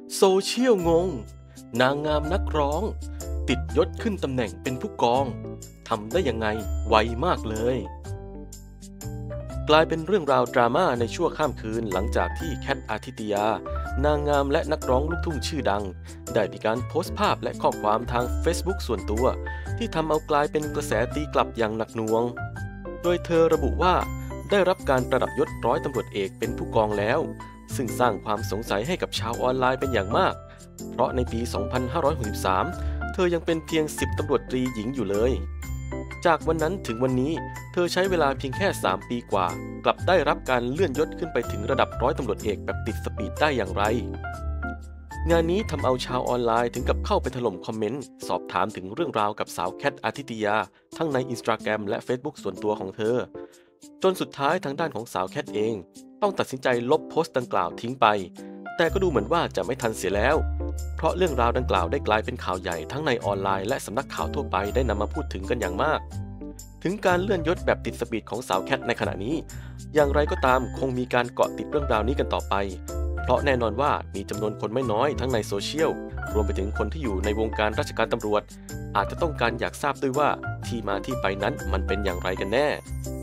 โซเชียลงงนางงามนักร้องติดยศขึ้นตำแหน่งเป็นผู้กองทำได้ยังไงไวมากเลยกลายเป็นเรื่องราวดราม่าในชั่วข้ามคืนหลังจากที่แคทอาทิตยานางงามและนักร้องลูกทุ่งชื่อดังได้มีการโพสต์ภาพและข้อความทาง Facebook ส่วนตัวที่ทำเอากลายเป็นกระแสตีกลับอย่างหนักหน่วงโดยเธอระบุว่าได้รับการประดับยศร้อยตำรวจเอกเป็นผู้กองแล้วซึ่งสร้างความสงสัยให้กับชาวออนไลน์เป็นอย่างมากเพราะในปี 2563 เธอยังเป็นเพียง10ตำรวจตรีหญิงอยู่เลยจากวันนั้นถึงวันนี้เธอใช้เวลาเพียงแค่3 ปีกว่ากลับได้รับการเลื่อนยศขึ้นไปถึงระดับร้อยตำรวจเอกแบบติดสปีดได้อย่างไรงานนี้ทำเอาชาวออนไลน์ถึงกับเข้าไปถล่มคอมเมนต์สอบถามถึงเรื่องราวกับสาวแคทอาทิตยาทั้งใน Instagram และ Facebook ส่วนตัวของเธอจนสุดท้ายทางด้านของสาวแคทเองต้องตัดสินใจลบโพสต์ดังกล่าวทิ้งไปแต่ก็ดูเหมือนว่าจะไม่ทันเสียแล้วเพราะเรื่องราวดังกล่าวได้กลายเป็นข่าวใหญ่ทั้งในออนไลน์และสำนักข่าวทั่วไปได้นำมาพูดถึงกันอย่างมากถึงการเลื่อนยศแบบติดสปีดของสาวแคทในขณะนี้อย่างไรก็ตามคงมีการเกาะติดเรื่องราวนี้กันต่อไปเพราะแน่นอนว่ามีจำนวนคนไม่น้อยทั้งในโซเชียลรวมไปถึงคนที่อยู่ในวงการราชการตำรวจอาจจะต้องการอยากทราบด้วยว่าที่มาที่ไปนั้นมันเป็นอย่างไรกันแน่